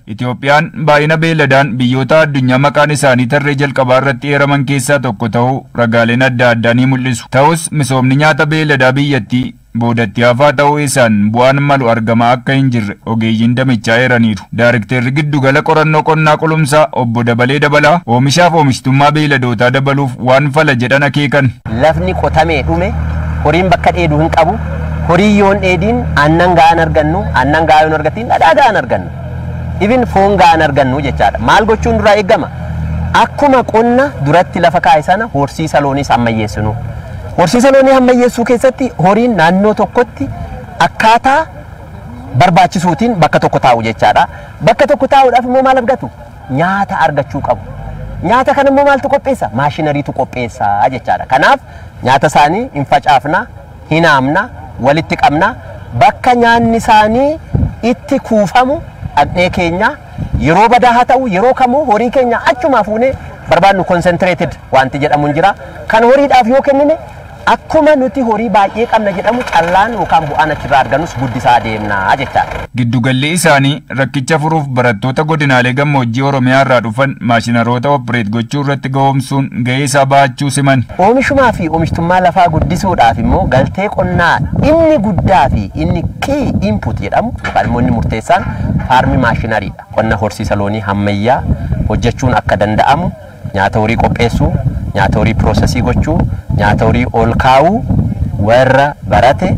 Itoophiyaan baay'ina beeladaan biyyoota addunyaa maqaan isaanii tarree jalqabaa irratti eeraman keessaa tokko ta'uu ragaaleen adda addaa ni mul'isu. Ta'us misoomni nyaata beeladaa biyyattii boodatti hafaa ta'uu isaan bu'aan malu argamaa akka hin jirre ogeeyyiin damichaa eeraniiru. Daarikteerri giddugala qorannoo qonnaa qulumsaa obbo Dabalee Dabalaa oomishaaf oomishtummaa beeladootaa dabaluuf waan fala jedhan akeekan. Lafni qotamee dhume horiin bakka dheeduu hin qabu. Horii yoon dheediin aannan ga'an argannu, aannan ga'aa yoon argatiin dhadhaa ga'an argannu. Even foon ga'an argannu jechaadha. Maal gochuun duraa eegama? Akkuma qonna duratti lafa kaa'e sana horsiisa looniis ammayyeessinu. Horsiisa loonii ammayyeessuu keessatti horiin naannoo tokkotti akkaataa barbaachisuutiin bakka tokko taa'u jechaadha. Bakka tokko taa'uudhaaf immoo maal argatu? Nyaata argachuu qabu. Nyaata kana immoo maaltu qopheessa? Maashinariitu qopheessa jechaadha. Kanaaf nyaata isaanii hin facaafna, hin haamna, walitti qabna. Bakka nyaanni isaanii itti kuufamu dhaqnee keenya yeroo badaa haa ta'u yeroo kamuu horii keenya achuma fuunee barbaadnu concentrated wanti jedhamu jira. Kan horiidhaaf yoo kennine akkuma nuti horii baay'ee qabna jedhamu callaan yookaan bu'aan achirraa argannus guddisaa deemnaa jechaadha. Giddugalli isaanii rakkicha furuuf barattoota godinaalee gammoojjii Oromiyaa irraa dhufan maashinaroota opereet gochuu irratti ga'oomsuun ga'ee isaa bahachuu siman. Oomishumaa fi oomishtummaa lafaa guddisuudhaaf immoo galtee qonnaa inni guddaa fi inni key input jedhamu yookaan immoo inni murteessaan faarmi maashinariidha. Qonna horsiisa loonii ammayyaa hojjechuun akka danda'amu nyaata horii qopheessuu, nyaata horii piroosesii gochuu, nyaata horii ol kaa'uu warra barate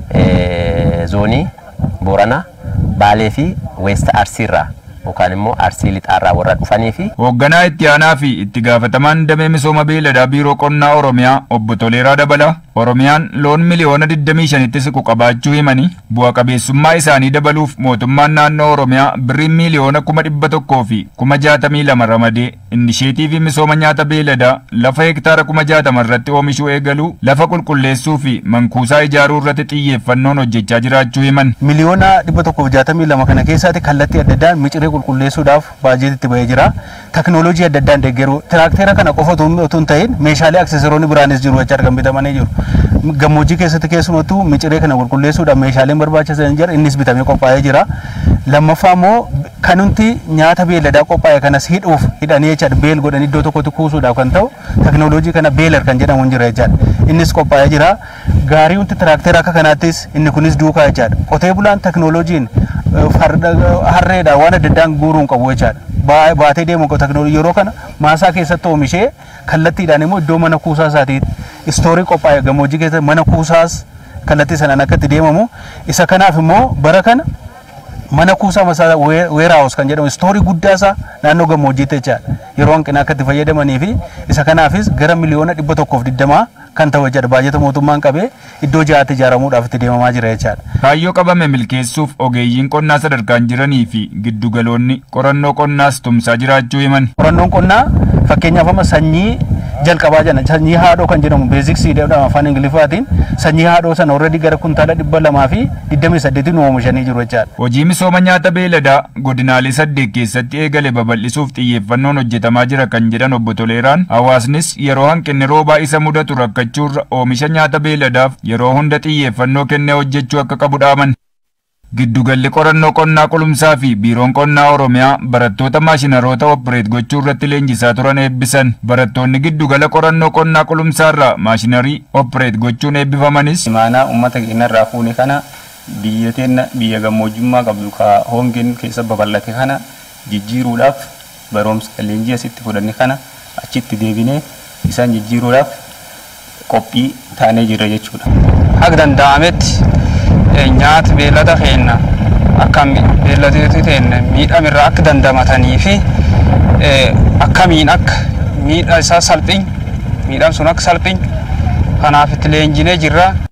zoonii Booranaa, Baalee fi West Arsiirraa yookaan immoo Arsii Lixaarraa warra dhufanii fi hoogganaa itti aanaa fi itti gaafatamaan damee misooma beeladaa biiroo qonnaa Oromiyaa obbo Toleeraa Dabalaa Oromiyaan loon miliyoona 25tti siqu qabaachuu himanii bu'a qabeessummaa isaanii dabaluuf mootummaan naannoo Oromiyaa birrii miliyoona 100,000 fi 62,000 ramadee inisheetiivii misooma nyaata beeladaa lafa hektaara 60,000 irratti oomishuu eegaluu lafa qulqulleessuu fi mankuusaa ijaaruu irratti xiyyeeffannoon hojjechaa jiraachuu himan. Miliyoona 162 kana keessatti kallattii adda addaan miciree qulqulleessuudhaaf baajeetitti bahee jira. Teknooloojii adda addaan deeggaruu tiraaktera kana qofa otoo hin ta'in meeshaalee akseesoroonni biraanis jiru jecha argan bitamanii jiru. Gammoojjii keessatti keessumattuu miciree kana qulqulleessuudhaaf meeshaaleen barbaachisan jira innis bitamee qophaa'ee jira. Lammaffaa immoo kan nuti nyaata beeladaa qophaa'e kanas hidhanii jechaadha beel godhan iddoo tokkotti kuusuudhaaf kan ta'u teknooloojii kana beeler kan jedhamu jira jechaadha. Innis qophaa'ee jira. Gaarii wanti tiraaktera akka kanaattis inni kunis duukaa jechaadha. Qotee bulaan teknooloojiin harreedhaan waan adda addaan guuruun qabu jechaadha. Baatee deemu teknooloojii yeroo kana maasaa keessatti oomishee kallattiidhaan immoo iddoo mana kuusaa isaatiitti istoorii qophaa'e gammoojjii keessatti mana kuusaas kallattii sanaan akka itti deemamu isa kanaaf immoo bara kana mana kuusaa masaa warehouse kan jedhamu istoorii guddaasaa naannoo gammoojjiitti jechaadha yeroo hanqinaa akka itti fayyadamanii fi isa kanaafis gara miliyoona 120 kan ta'u jechaadha baajata mootummaan qabee iddoo ja'aatti ijaaramuudhaaf itti deemamaa jira jechaadha. Kaayyoo qabame milkeessuuf ogeeyyiin qonnaa sadarkaan jiranii fi giddugaloonni qorannoo qonnaas tumsaa jiraachuu himan. Qorannoon qonnaa fakkeenyaaf amma sanyii jalqabaa jana sanyii haadhoo kan jedhamu basic seed jedhama afaan Ingiliffaatiin sanyii haadhoo sana already gara kuntaala 228 oomishanii jiru jechaadha. Hojii misooma nyaata beeladaa godinaalee 8 keessatti eegale babal'isuuf xiyyeeffannoon hojjetamaa jira kan jedhan obbo Toleeraan hawaasnis yeroo hanqinni roobaa isa mudatu rakkachuurra oomisha nyaata beeladaaf yeroo hunda xiyyeeffannoo kennee hojjechuu akka qabu dhaaman. Giddugalli qorannoo qonnaa qulumsaa fi biiroon qonnaa Oromiyaa barattoota maashinaroota opereet gochuu irratti leenjisaa turan eebbisan. Barattoonni giddugala qorannoo qonnaa qulumsaa irraa maashinarii opereet gochuun eebbifamanis imaanaa uummata keenya irraa fuune kana biyya gammoojjummaa qabdu ka hongeen keessa babal'ate kana jijjiiruudhaaf barumsa leenjii asitti fudhanne kana achitti deebinee isaan jijjiiruudhaaf qophii taanee jirra jechuudha. Akka danda'ametti nyaata beelada keenya akkam beeladooti keenya miidhamirraa akka dandamatanii fi akkamiin akka miidhaa isaa salphinyu miidhaan sun akka salphinyu kanaaf itti leenjinee jirra.